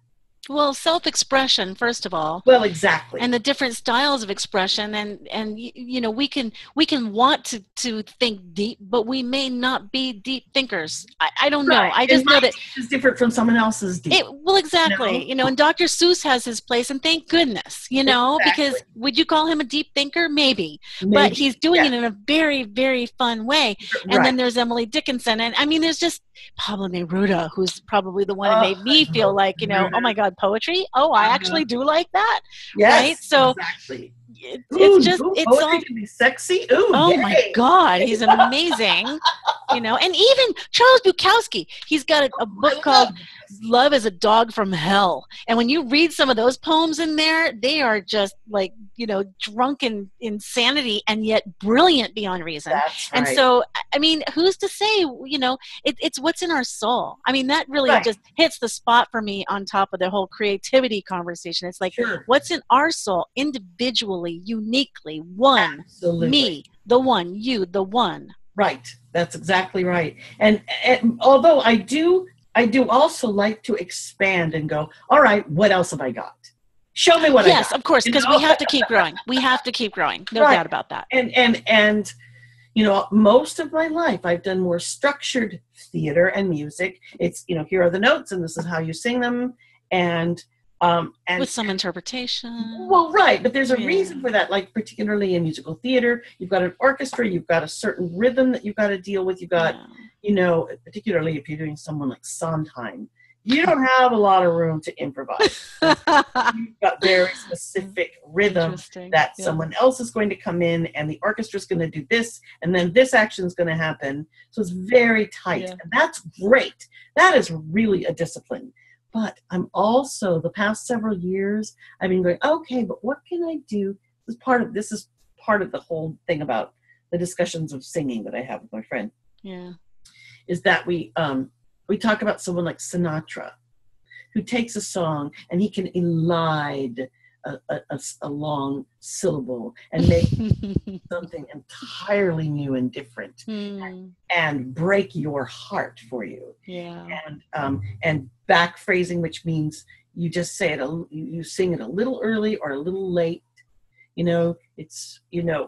Well, self-expression, first of all, Well, exactly. and the different styles of expression, and and you know, we can we can want to to think deep, but we may not be deep thinkers. I, I don't know. Right. I And just my know that deep is different from someone else's deep. it, well, You exactly. know? You know, and Doctor Seuss has his place, and thank goodness, you know, Exactly. because would you call him a deep thinker? Maybe. But Maybe. he's doing Yeah. it in a very, very fun way. And Right. then there's Emily Dickinson. And I mean, there's just Pablo Neruda, who's probably the one that Oh, made me I feel love like, you know, oh Ruta. my God, poetry? Oh, I Uh-huh. actually do like that. Right? Yes, So exactly. it, Ooh, it's just, ooh, it's poetry all, can be sexy. Ooh, oh my yay. God, he's amazing. You know, and even Charles Bukowski, he's got a, a I book love called this. Love is a Dog from Hell. And when you read some of those poems in there, they are just like, you know, drunken insanity and yet brilliant beyond reason. That's right. And so, I mean, who's to say, you know, it, it's what's in our soul. I mean, that really Right. just hits the spot for me on top of the whole creativity conversation. It's like, Sure. what's in our soul individually, uniquely, one, Absolutely. me, the one, you, the one. Right. That's exactly right. And, and although I do, I do also like to expand and go, all right, what else have I got? Show me what yes, I got. of course, You because know? we have to keep growing. We have to keep growing. No Right. doubt about that. And, and, and, you know, most of my life, I've done more structured theater and music. It's, you know, here are the notes and this is how you sing them. And, um, and with some interpretation. Well, right. But there's a Yeah. reason for that. Like particularly in musical theater, you've got an orchestra, you've got a certain rhythm that you've got to deal with. You've got, Yeah. you know, particularly if you're doing someone like Sondheim, you don't have a lot of room to improvise. You've got very specific rhythm Interesting. that Yeah. someone else is going to come in and the orchestra is going to do this and then this action is going to happen. So it's very tight. Yeah. And that's great. That is really a discipline. But I'm also, the past several years, I've been going, okay, but what can I do? This is part of, this is part of the whole thing about the discussions of singing that I have with my friend. Yeah. Is that we, um, we talk about someone like Sinatra, who takes a song and he can elide a, a, a, a long syllable and make something entirely new and different Hmm. and break your heart for you. Yeah. And um, and back phrasing, which means you just say it, a, you sing it a little early or a little late. You know, it's, you know,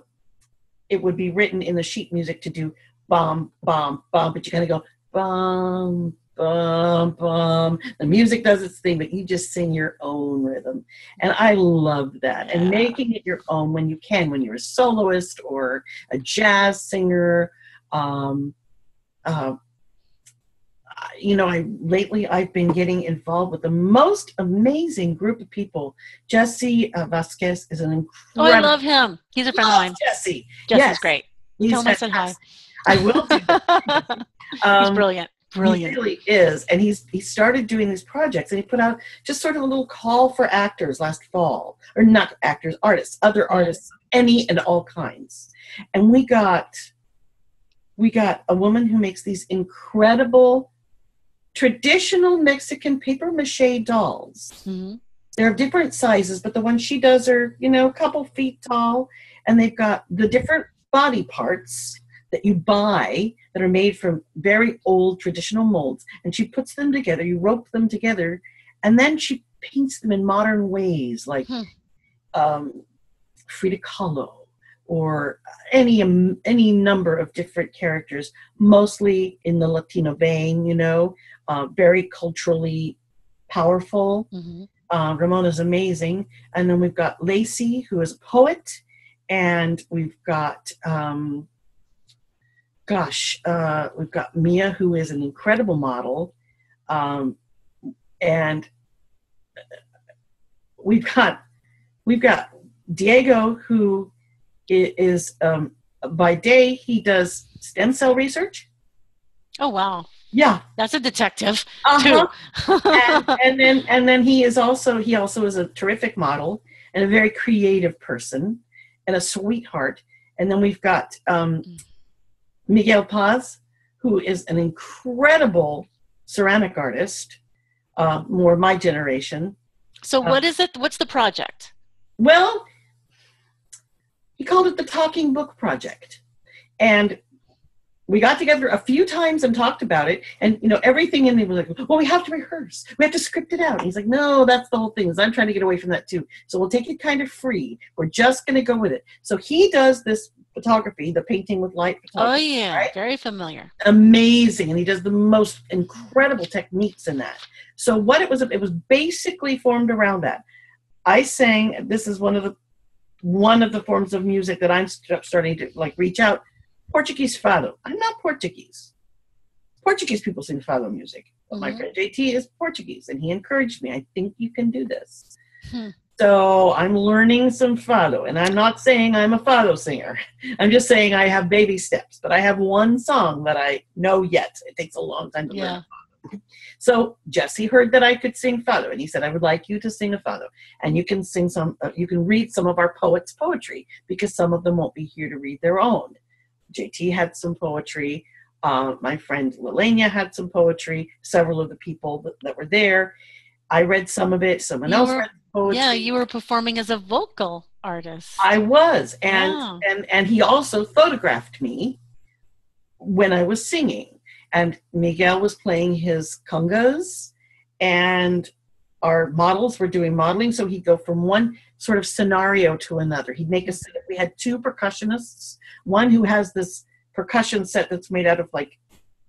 it would be written in the sheet music to do bum, bum, bum, but you kind of go bum, bum, bum. The music does its thing, but you just sing your own rhythm. And I love that. Yeah. And making it your own when you can, when you're a soloist or a jazz singer. Um, uh, you know, I lately I've been getting involved with the most amazing group of people. Jesse uh, Vasquez is an incredible. Oh, I love him. He's a friend of mine. Jesse. Jesse's Yes. great. He's Tell him I said hi. fantastic. I will do that. Um, He's brilliant. Brilliant. He really is. And he's he started doing these projects and he put out just sort of a little call for actors last fall. Or not actors, artists, other artists, any and all kinds. And we got we got a woman who makes these incredible traditional Mexican paper mache dolls. Mm-hmm. They're of different sizes, but the ones she does are, you know, a couple feet tall. And they've got the different body parts that you buy that are made from very old traditional molds. And she puts them together, you rope them together, and then she paints them in modern ways, like Hmm. um, Frida Kahlo or any um, any number of different characters, mostly in the Latino vein, you know, uh, very culturally powerful. Mm-hmm. Uh, Ramona's amazing. And then we've got Lacey, who is a poet, and we've got... Um, Gosh, uh, we've got Mia, who is an incredible model, um, and we've got we've got Diego, who is um, by day he does stem cell research. Oh wow! Yeah, that's a detective uh-huh. too. and, and then and then he is also he also is a terrific model and a very creative person and a sweetheart. And then we've got. Um, Miguel Paz, who is an incredible ceramic artist, uh, more my generation. So what uh, is it? What's the project? Well, he called it the Talking Book Project. And we got together a few times and talked about it. And, you know, everything in me was like, well, we have to rehearse. We have to script it out. And he's like, no, that's the whole thing. I'm trying to get away from that too. So we'll take it kind of free. We're just going to go with it. So he does this photography, the painting with light photography. Oh, yeah. Right? Very familiar. Amazing. And he does the most incredible techniques in that. So what it was, it was basically formed around that. I sang, this is one of the, one of the forms of music that I'm st- starting to like reach out. Portuguese fado. I'm not Portuguese. Portuguese people sing fado music. But mm-hmm. my friend J T is Portuguese, and he encouraged me. I think you can do this. Hmm. So I'm learning some fado, and I'm not saying I'm a fado singer. I'm just saying I have baby steps, but I have one song that I know yet. It takes a long time to yeah. learn fado. So Jesse heard that I could sing fado, and he said, I would like you to sing a fado, and you can sing some, uh, you can read some of our poets' poetry, because some of them won't be here to read their own. J T had some poetry. Uh, my friend Lelania had some poetry. Several of the people that, that were there. I read some of it. Someone you else were, read poetry. Yeah, you were performing as a vocal artist. I was. And, yeah. and, and he also photographed me when I was singing. And Miguel was playing his congas, and our models were doing modeling. So he'd go from one sort of scenario to another. He'd make a set. We had two percussionists, one who has this percussion set that's made out of like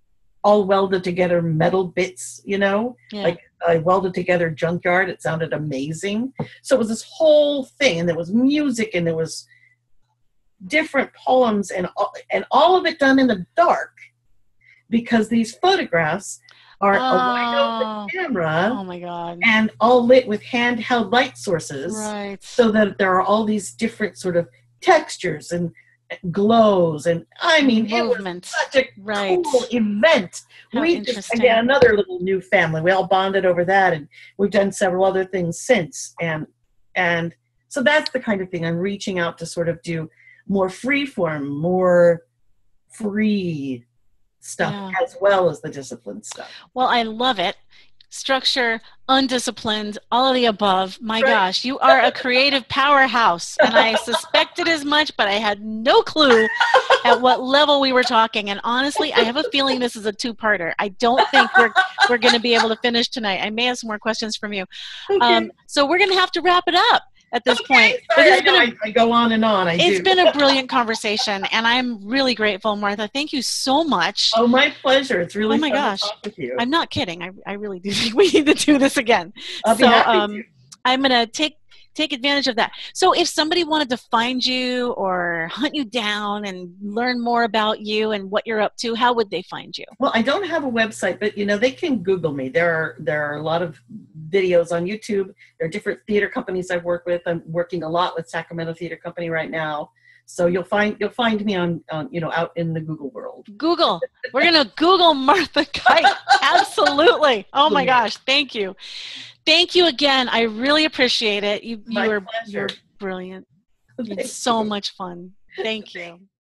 all welded together metal bits, you know, yeah. like I welded together junkyard. It sounded amazing. So it was this whole thing, and there was music, and there was different poems, and all, and all of it done in the dark, because these photographs are oh. a wide open camera. Oh my God. And all lit with handheld light sources. Right. So that there are all these different sort of textures and glows. And I mean, movement. It was such a right. cool event. How we just, again, another little new family. We all bonded over that, and we've done several other things since. And, and so that's the kind of thing I'm reaching out to sort of do more free form, more free stuff, yeah. as well as the disciplined stuff. Well, I love it. Structure, undisciplined, all of the above. My right. gosh, you are a creative powerhouse. And I suspected as much, but I had no clue at what level we were talking. And honestly, I have a feeling this is a two-parter. I don't think we're we're going to be able to finish tonight. I may have some more questions from you. Okay. Um, so we're going to have to wrap it up at this okay, point. Sorry, I, know, a, I, I go on and on. I it's do. been a brilliant conversation, and I'm really grateful, Martha. Thank you so much. Oh, my pleasure. It's really oh my fun gosh. to talk with you. I'm not kidding. I, I really do think we need to do this again. I'll so be happy um, to. I'm going to take take advantage of that. So if somebody wanted to find you or hunt you down and learn more about you and what you're up to, how would they find you? Well, I don't have a website, but, you know, they can Google me. There are there are a lot of videos on YouTube. There are different theater companies I've worked with. I'm working a lot with Sacramento Theater Company right now. So you'll find you'll find me on, on you know, out in the Google world. Google. We're going to Google Martha Kight. Absolutely. Oh my gosh. Thank you. Thank you again. I really appreciate it. You you My were pleasure. you're brilliant. Thank It's so you. much fun. Thank you.